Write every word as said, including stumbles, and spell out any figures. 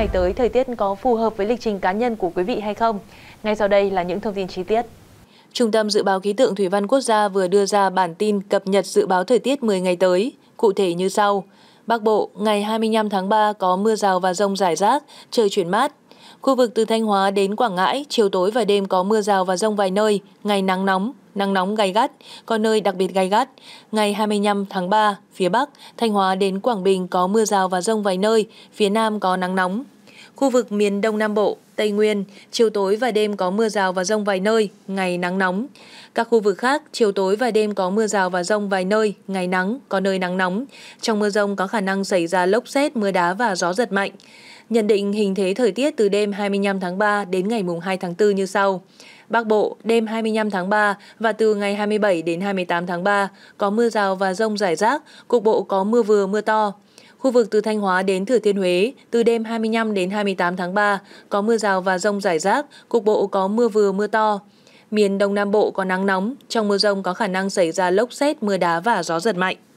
ngày tới thời tiết có phù hợp với lịch trình cá nhân của quý vị hay không? Ngay sau đây là những thông tin chi tiết. Trung tâm Dự báo Khí tượng Thủy văn Quốc gia vừa đưa ra bản tin cập nhật dự báo thời tiết mười ngày tới, cụ thể như sau. Bắc Bộ, ngày hai mươi lăm tháng ba có mưa rào và dông rải rác, trời chuyển mát. Khu vực từ Thanh Hóa đến Quảng Ngãi, chiều tối và đêm có mưa rào và dông vài nơi, ngày nắng nóng, nắng nóng gay gắt, có nơi đặc biệt gay gắt. Ngày hai mươi lăm tháng ba, phía Bắc, Thanh Hóa đến Quảng Bình có mưa rào và dông vài nơi, phía Nam có nắng nóng. Khu vực miền Đông Nam Bộ, Tây Nguyên, chiều tối và đêm có mưa rào và dông vài nơi, ngày nắng nóng. Các khu vực khác, chiều tối và đêm có mưa rào và dông vài nơi, ngày nắng, có nơi nắng nóng. Trong mưa dông có khả năng xảy ra lốc sét, mưa đá và gió giật mạnh. Nhận định hình thế thời tiết từ đêm hai mươi lăm tháng ba đến ngày hai tháng tư như sau. Bắc Bộ, đêm hai mươi lăm tháng ba và từ ngày hai mươi bảy đến hai mươi tám tháng ba có mưa rào và dông rải rác, cục bộ có mưa vừa mưa to. Khu vực từ Thanh Hóa đến Thừa Thiên Huế, từ đêm hai mươi lăm đến hai mươi tám tháng ba có mưa rào và dông rải rác, cục bộ có mưa vừa mưa to. Miền Đông Nam Bộ có nắng nóng, trong mưa dông có khả năng xảy ra lốc sét, mưa đá và gió giật mạnh.